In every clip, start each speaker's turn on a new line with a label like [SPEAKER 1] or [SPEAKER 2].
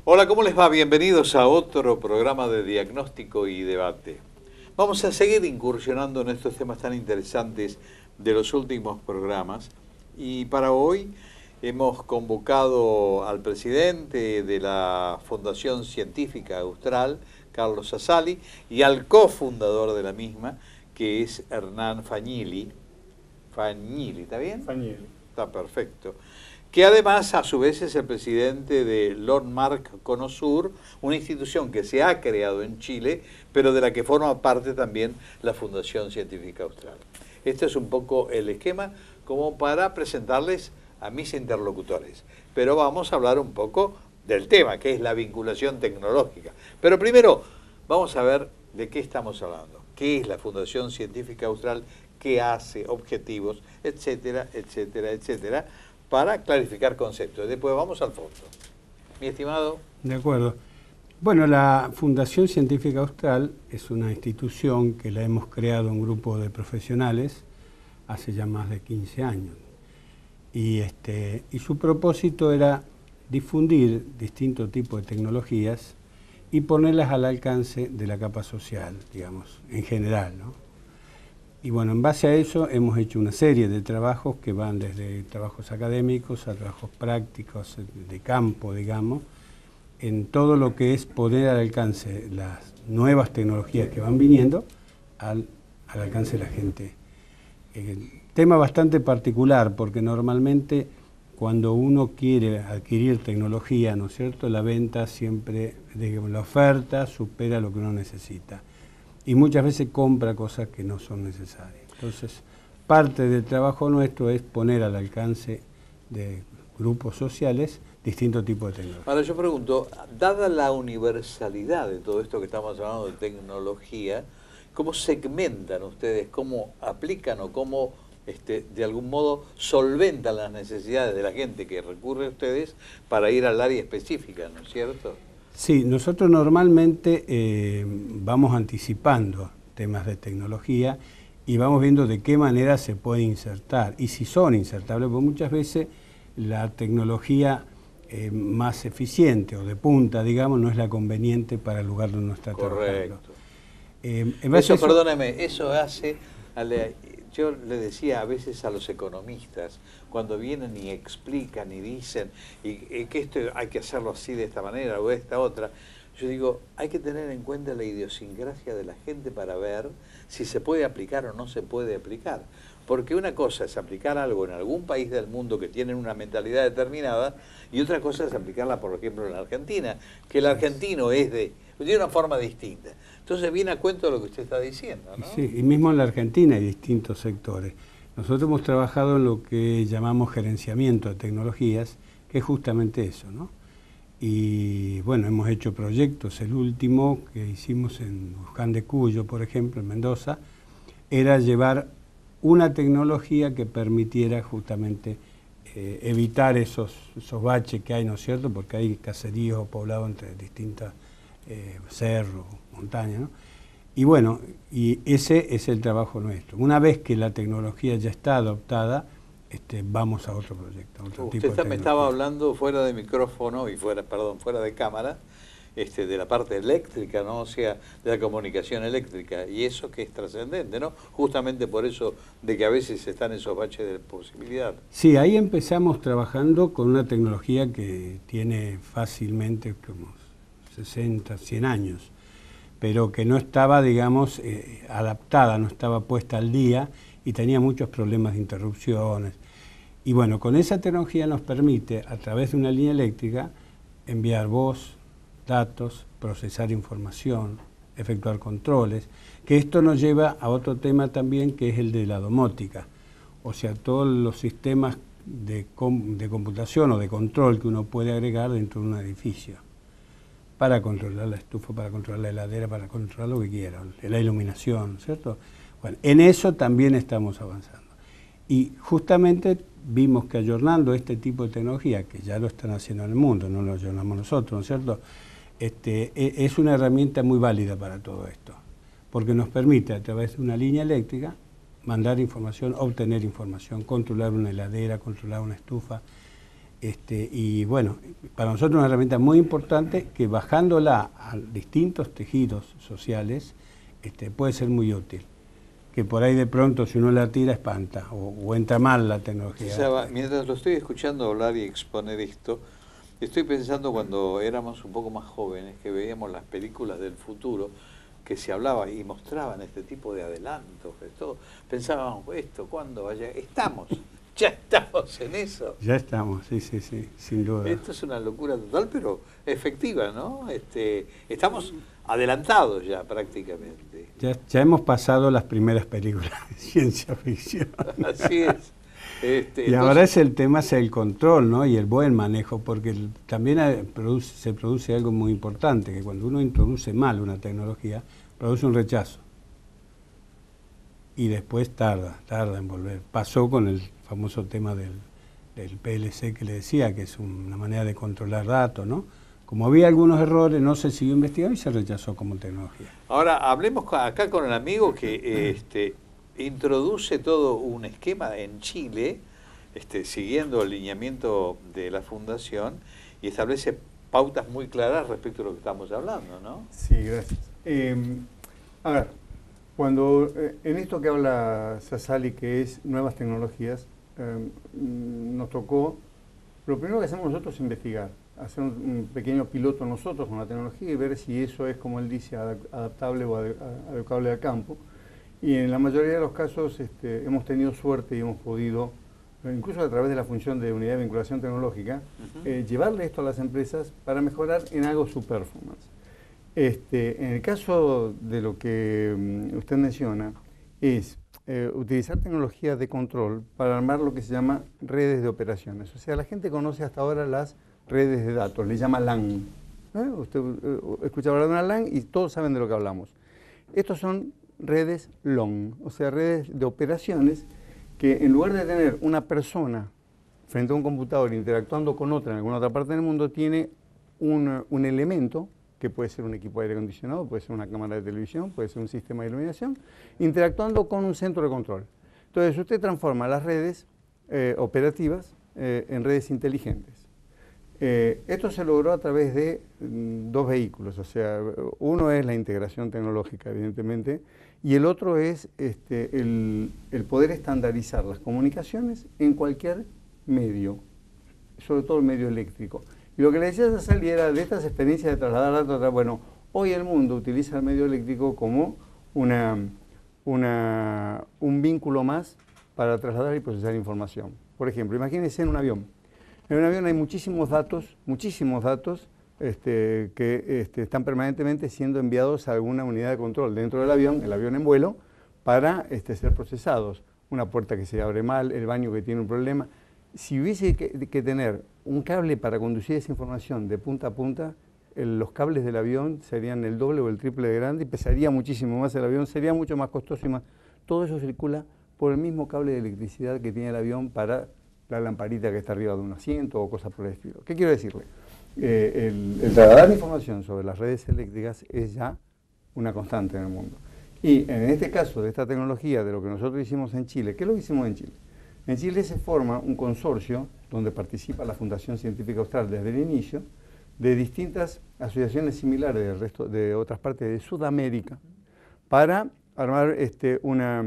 [SPEAKER 1] Hola, ¿cómo les va? Bienvenidos a otro programa de diagnóstico y debate. Vamos a seguir incursionando en estos temas tan interesantes de los últimos programas y para hoy hemos convocado al presidente de la Fundación Científica Austral, Carlos Sassali, y al cofundador de la misma, que es Hernán Fagnilli. Fagnilli, ¿está bien?
[SPEAKER 2] Fagnilli.
[SPEAKER 1] Está perfecto. Que además, a su vez, es el presidente de Lordmark Conosur, una institución que se ha creado en Chile, pero de la que forma parte también la Fundación Científica Austral. Este es un poco el esquema como para presentarles a mis interlocutores. Pero vamos a hablar un poco del tema, que es la vinculación tecnológica. Pero primero, vamos a ver de qué estamos hablando. ¿Qué es la Fundación Científica Austral? ¿Qué hace? Objetivos, etcétera, etcétera, etcétera, para clarificar conceptos. Después vamos al fondo. Mi estimado.
[SPEAKER 2] De acuerdo. Bueno, la Fundación Científica Austral es una institución que la hemos creado un grupo de profesionales hace ya más de 15 años. Y su propósito era difundir distintos tipos de tecnologías y ponerlas al alcance de la capa social, digamos, en general, ¿no? Y bueno, en base a eso hemos hecho una serie de trabajos que van desde trabajos académicos a trabajos prácticos de campo, digamos, en todo lo que es poner al alcance las nuevas tecnologías que van viniendo al alcance de la gente. Tema bastante particular porque normalmente cuando uno quiere adquirir tecnología, ¿no es cierto?, la venta siempre, digamos, la oferta supera lo que uno necesita. Y muchas veces compra cosas que no son necesarias. Entonces, parte del trabajo nuestro es poner al alcance de grupos sociales distintos tipos de tecnología.
[SPEAKER 1] Ahora yo pregunto, dada la universalidad de todo esto que estamos hablando de tecnología, ¿cómo segmentan ustedes, cómo aplican o cómo de algún modo solventan las necesidades de la gente que recurre a ustedes para ir al área específica, ¿no es cierto?
[SPEAKER 2] Sí, nosotros normalmente vamos anticipando temas de tecnología y vamos viendo de qué manera se puede insertar y si son insertables, porque muchas veces la tecnología más eficiente o de punta, digamos, no es la conveniente para el lugar donde uno está trabajando.
[SPEAKER 1] Eso, perdóname, eso hace... Yo le decía a veces a los economistas, cuando vienen y explican y dicen que esto hay que hacerlo así de esta manera o de esta otra, yo digo, hay que tener en cuenta la idiosincrasia de la gente para ver si se puede aplicar o no se puede aplicar. Porque una cosa es aplicar algo en algún país del mundo que tienen una mentalidad determinada y otra cosa es aplicarla, por ejemplo, en la Argentina, que el argentino tiene una forma distinta. Entonces viene a cuento de lo que usted está diciendo, ¿no?
[SPEAKER 2] Sí, y mismo en la Argentina hay distintos sectores. Nosotros hemos trabajado en lo que llamamos gerenciamiento de tecnologías, que es justamente eso, ¿no? Y bueno, hemos hecho proyectos. El último que hicimos en Luján de Cuyo, por ejemplo, en Mendoza, era llevar una tecnología que permitiera justamente evitar esos baches que hay, ¿no es cierto? Porque hay caseríos o poblados entre distintas cerros, montañas, ¿no? Y bueno, y ese es el trabajo nuestro. Una vez que la tecnología ya está adoptada, vamos a otro proyecto, a otro tipo de
[SPEAKER 1] Usted me estaba hablando fuera de micrófono y fuera de cámara, de la parte eléctrica, ¿no? O sea, de la comunicación eléctrica, y eso que es trascendente, ¿no? Justamente por eso de que a veces están esos baches de posibilidad.
[SPEAKER 2] Sí, ahí empezamos trabajando con una tecnología que tiene fácilmente como 60, 100 años, pero que no estaba, digamos, adaptada, no estaba puesta al día y tenía muchos problemas de interrupciones. Y bueno, con esa tecnología nos permite, a través de una línea eléctrica, enviar voz, datos, procesar información, efectuar controles, que esto nos lleva a otro tema también, que es el de la domótica. O sea, todos los sistemas de computación o de control que uno puede agregar dentro de un edificio, para controlar la estufa, para controlar la heladera, para controlar lo que quieran, la iluminación, ¿cierto? Bueno, en eso también estamos avanzando. Y justamente vimos que ayornando este tipo de tecnología, que ya lo están haciendo en el mundo, no lo ayornamos nosotros, ¿no es cierto?, es una herramienta muy válida para todo esto, porque nos permite a través de una línea eléctrica mandar información, obtener información, controlar una heladera, controlar una estufa. Y bueno, para nosotros es una herramienta muy importante que bajándola a distintos tejidos sociales puede ser muy útil. Que por ahí de pronto si uno la tira espanta o entra mal la tecnología.
[SPEAKER 1] O sea, mientras lo estoy escuchando hablar y exponer esto, estoy pensando cuando éramos un poco más jóvenes, que veíamos las películas del futuro, que se hablaba y mostraban este tipo de adelantos, de todo. Pensábamos, esto, ¿cuándo vaya? Ya estamos en eso.
[SPEAKER 2] Ya estamos, sí, sin duda.
[SPEAKER 1] Esto es una locura total, pero efectiva, ¿no? Estamos adelantados ya prácticamente.
[SPEAKER 2] Ya hemos pasado las primeras películas de ciencia ficción.
[SPEAKER 1] Así es.
[SPEAKER 2] Y ahora es el tema, es el control, ¿no? Y el buen manejo, porque también se produce algo muy importante, que cuando uno introduce mal una tecnología, produce un rechazo. Y después tarda en volver. Pasó con el famoso tema del PLC que le decía, que es una manera de controlar datos, ¿no? Como había algunos errores, no se siguió investigando y se rechazó como tecnología.
[SPEAKER 1] Ahora, hablemos acá con el amigo que introduce todo un esquema en Chile, siguiendo el lineamiento de la Fundación, y establece pautas muy claras respecto a lo que estamos hablando, ¿no?
[SPEAKER 3] Sí, gracias. A ver, cuando en esto que habla Sassali, que es nuevas tecnologías, nos tocó, lo primero que hacemos nosotros es investigar, hacer un pequeño piloto nosotros con la tecnología y ver si eso es, como él dice, adaptable o adecuable al campo. Y en la mayoría de los casos hemos tenido suerte y hemos podido, incluso a través de la función de unidad de vinculación tecnológica, llevarle esto a las empresas para mejorar en algo su performance. En el caso de lo que usted menciona, es utilizar tecnologías de control para armar lo que se llama redes de operaciones. O sea, la gente conoce hasta ahora las redes de datos, le llama LAN. Usted escucha hablar de una LAN y todos saben de lo que hablamos. Estos son redes LON, o sea, redes de operaciones que en lugar de tener una persona frente a un computador interactuando con otra en alguna otra parte del mundo, tiene un elemento que puede ser un equipo de aire acondicionado, puede ser una cámara de televisión, puede ser un sistema de iluminación, interactuando con un centro de control. Entonces usted transforma las redes operativas en redes inteligentes. Esto se logró a través de dos vehículos, o sea, uno es la integración tecnológica, evidentemente, y el otro es el poder estandarizar las comunicaciones en cualquier medio, sobre todo el medio eléctrico. Y lo que le decía Sassali era de estas experiencias de trasladar datos, bueno, hoy el mundo utiliza el medio eléctrico como un vínculo más para trasladar y procesar información. Por ejemplo, imagínense en un avión. En un avión hay muchísimos datos que están permanentemente siendo enviados a alguna unidad de control dentro del avión, el avión en vuelo, para ser procesados. Una puerta que se abre mal, el baño que tiene un problema. Si hubiese que tener un cable para conducir esa información de punta a punta, los cables del avión serían el doble o el triple de grande y pesaría muchísimo más el avión, sería mucho más costoso y más. Todo eso circula por el mismo cable de electricidad que tiene el avión para la lamparita que está arriba de un asiento o cosas por el estilo. ¿Qué quiero decirle? El trasladar información sobre las redes eléctricas es ya una constante en el mundo. Y en este caso de esta tecnología, de lo que nosotros hicimos en Chile, ¿qué es lo que hicimos en Chile? En Chile se forma un consorcio donde participa la Fundación Científica Austral desde el inicio, de distintas asociaciones similares del resto de otras partes de Sudamérica, para armar una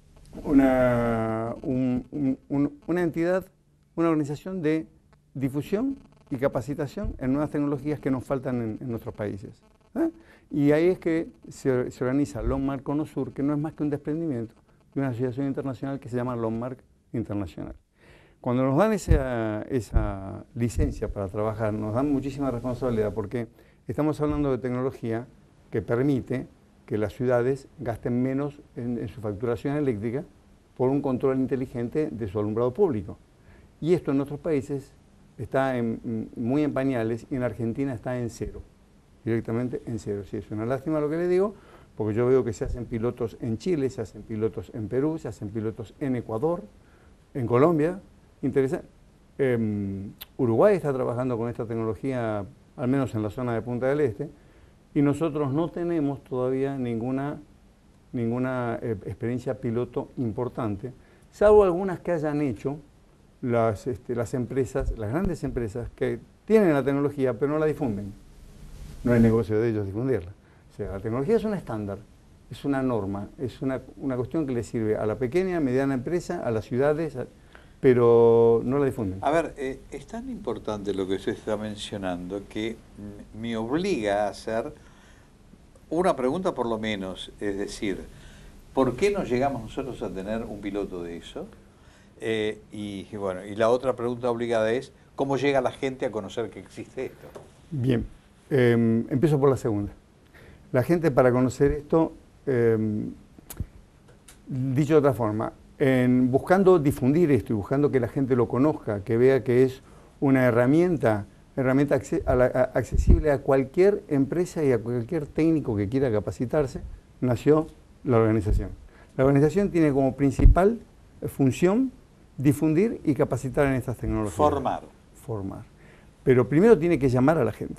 [SPEAKER 3] entidad, una organización de difusión y capacitación en nuevas tecnologías que nos faltan en nuestros países. Y ahí es que se organiza LONMARK Conosur, que no es más que un desprendimiento de una asociación internacional que se llama LONMARK Internacional. Cuando nos dan esa licencia para trabajar, nos dan muchísima responsabilidad porque estamos hablando de tecnología que permite que las ciudades gasten menos en su facturación eléctrica por un control inteligente de su alumbrado público. Y esto en otros países está muy en pañales y en Argentina está en cero, directamente en cero. Sí, es una lástima lo que le digo, porque yo veo que se hacen pilotos en Chile, se hacen pilotos en Perú, se hacen pilotos en Ecuador, en Colombia. Interesante. Uruguay está trabajando con esta tecnología, al menos en la zona de Punta del Este, y nosotros no tenemos todavía ninguna experiencia piloto importante, salvo algunas que hayan hecho las empresas, las grandes empresas que tienen la tecnología pero no la difunden. No es negocio de ellos difundirla. O sea, la tecnología es un estándar, es una norma, es una cuestión que le sirve a la pequeña, mediana empresa, a las ciudades, pero no la difunden.
[SPEAKER 1] A ver, es tan importante lo que usted está mencionando que me obliga a hacer una pregunta por lo menos, es decir, ¿por qué no llegamos nosotros a tener un piloto de eso? Y la otra pregunta obligada es, ¿cómo llega la gente a conocer que existe esto?
[SPEAKER 3] Bien, empiezo por la segunda. La gente, para conocer esto, dicho de otra forma, buscando difundir esto y buscando que la gente lo conozca, que vea que es una herramienta accesible a cualquier empresa y a cualquier técnico que quiera capacitarse, nació la organización. La organización tiene como principal función difundir y capacitar en estas tecnologías. Formar. Pero primero tiene que llamar a la gente.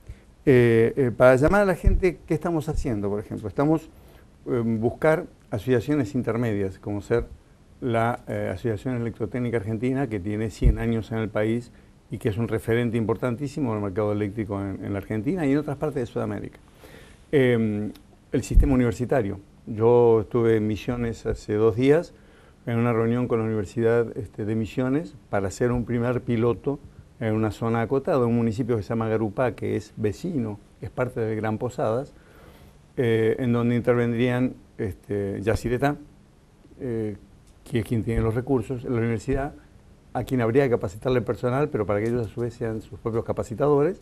[SPEAKER 3] Para llamar a la gente, ¿qué estamos haciendo? Por ejemplo, estamos buscar asociaciones intermedias, como ser la Asociación Electrotécnica Argentina, que tiene 100 años en el país y que es un referente importantísimo del mercado eléctrico en la Argentina y en otras partes de Sudamérica. El sistema universitario. Yo estuve en Misiones hace 2 días en una reunión con la Universidad de Misiones para hacer un primer piloto en una zona acotada, un municipio que se llama Garupá, que es vecino, es parte del Gran Posadas, en donde intervendrían Yacyretá, que es quien tiene los recursos, la universidad, a quien habría que capacitarle personal, pero para que ellos a su vez sean sus propios capacitadores,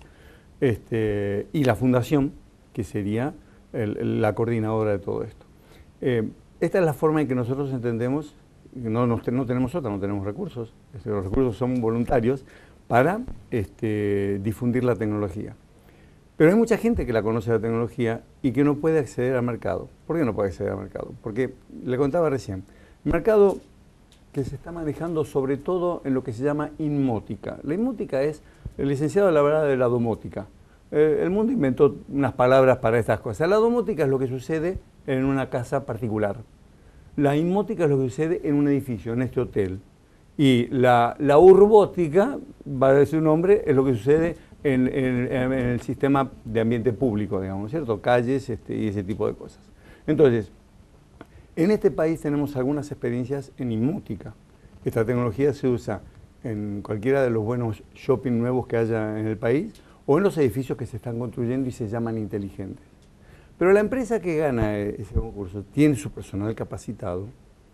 [SPEAKER 3] y la fundación, que sería la coordinadora de todo esto. Esta es la forma en que nosotros entendemos, no tenemos otra, no tenemos recursos, los recursos son voluntarios para difundir la tecnología. Pero hay mucha gente que la conoce la tecnología y que no puede acceder al mercado. ¿Por qué no puede acceder al mercado? Porque, le contaba recién, el mercado que se está manejando sobre todo en lo que se llama inmótica. La inmótica es, el licenciado hablaba de la domótica. El mundo inventó unas palabras para estas cosas. La domótica es lo que sucede en una casa particular. La inmótica es lo que sucede en un edificio, en este hotel. Y la urbótica, va a decir un nombre, es lo que sucede en el sistema de ambiente público, digamos, ¿cierto? Calles y ese tipo de cosas. Entonces, en este país tenemos algunas experiencias en inmótica. Esta tecnología se usa en cualquiera de los buenos shopping nuevos que haya en el país o en los edificios que se están construyendo y se llaman inteligentes. Pero la empresa que gana ese concurso tiene su personal capacitado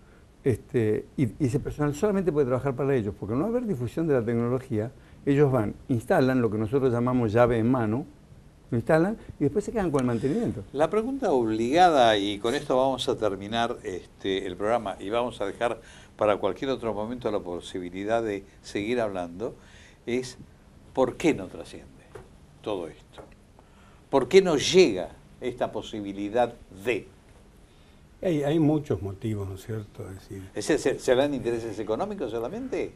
[SPEAKER 3] y ese personal solamente puede trabajar para ellos, porque no va a haber difusión de la tecnología. Ellos van, instalan lo que nosotros llamamos llave en mano, lo instalan y después se quedan con el mantenimiento.
[SPEAKER 1] La pregunta obligada, y con esto vamos a terminar el programa y vamos a dejar para cualquier otro momento la posibilidad de seguir hablando, es ¿por qué no trasciende todo esto? ¿Por qué no llega esta posibilidad de?
[SPEAKER 2] Hay muchos motivos, ¿no es cierto? Es decir,
[SPEAKER 1] ¿serán intereses económicos solamente?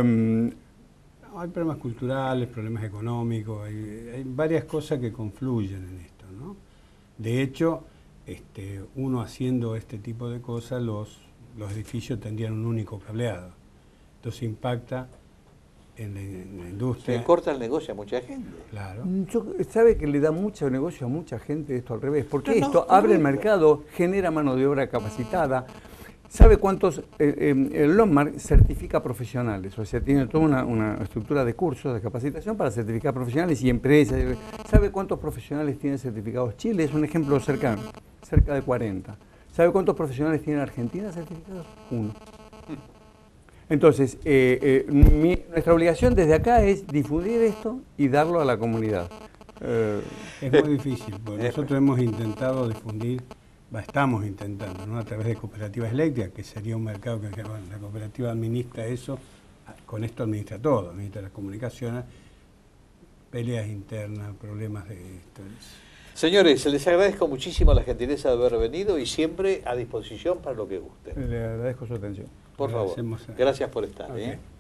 [SPEAKER 2] Hay problemas culturales, problemas económicos, hay varias cosas que confluyen en esto, ¿no? De hecho, uno haciendo este tipo de cosas, los edificios tendrían un único cableado. Entonces impacta en la industria.
[SPEAKER 1] Se corta el negocio a mucha gente.
[SPEAKER 2] Claro.
[SPEAKER 3] ¿Sabe que le da mucho negocio a mucha gente esto al revés? Porque esto abre el mercado, genera mano de obra capacitada. ¿Sabe cuántos? El Longmark certifica profesionales, o sea, tiene toda una estructura de cursos de capacitación para certificar profesionales y empresas. ¿Sabe cuántos profesionales tienen certificados Chile? Es un ejemplo cercano, cerca de 40. ¿Sabe cuántos profesionales tiene Argentina certificados? 1. Entonces, nuestra obligación desde acá es difundir esto y darlo a la comunidad.
[SPEAKER 2] Es muy difícil, porque nosotros hemos intentado difundir, estamos intentando, ¿no? A través de cooperativas eléctricas, que sería un mercado que la cooperativa administra eso, con esto administra todo, administra las comunicaciones, peleas internas, problemas de esto.
[SPEAKER 1] Señores, les agradezco muchísimo la gentileza de haber venido y siempre a disposición para lo que guste.
[SPEAKER 3] Le agradezco su atención.
[SPEAKER 1] Por favor, gracias por estar.
[SPEAKER 2] Okay.